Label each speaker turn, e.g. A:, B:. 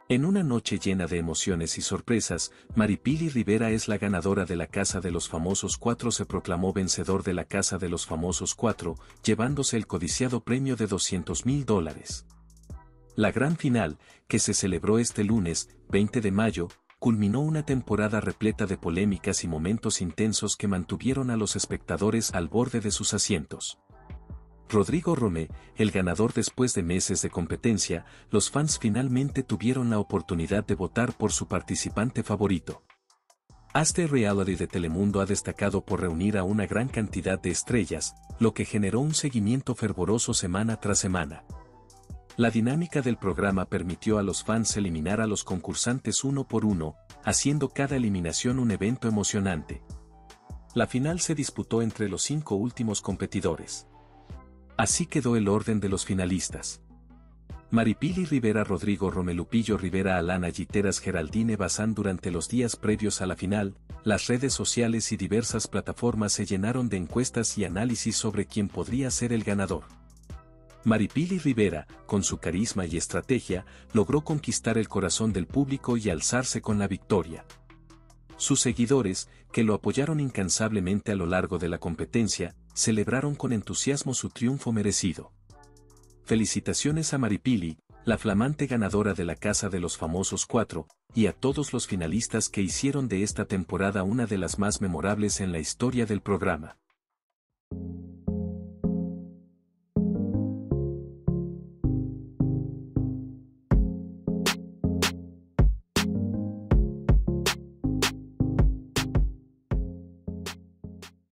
A: En una noche llena de emociones y sorpresas, Maripili Rivera es la ganadora de la Casa de los Famosos 4. Se proclamó vencedor de la Casa de los Famosos 4, llevándose el codiciado premio de $200.000. La gran final, que se celebró este lunes, 20 de mayo, culminó una temporada repleta de polémicas y momentos intensos que mantuvieron a los espectadores al borde de sus asientos. Rodrigo Romé, el ganador después de meses de competencia, los fans finalmente tuvieron la oportunidad de votar por su participante favorito. Este reality de Telemundo ha destacado por reunir a una gran cantidad de estrellas, lo que generó un seguimiento fervoroso semana tras semana. La dinámica del programa permitió a los fans eliminar a los concursantes uno por uno, haciendo cada eliminación un evento emocionante. La final se disputó entre los 5 últimos competidores. Así quedó el orden de los finalistas. Maripili Rivera, Rodrigo Romé, Lupillo Rivera, Alana Giteras, Geraldine Bazán. Durante los días previos a la final, las redes sociales y diversas plataformas se llenaron de encuestas y análisis sobre quién podría ser el ganador. Maripili Rivera, con su carisma y estrategia, logró conquistar el corazón del público y alzarse con la victoria. Sus seguidores, que lo apoyaron incansablemente a lo largo de la competencia, celebraron con entusiasmo su triunfo merecido. Felicitaciones a Maripili, la flamante ganadora de la Casa de los Famosos 4, y a todos los finalistas que hicieron de esta temporada una de las más memorables en la historia del programa.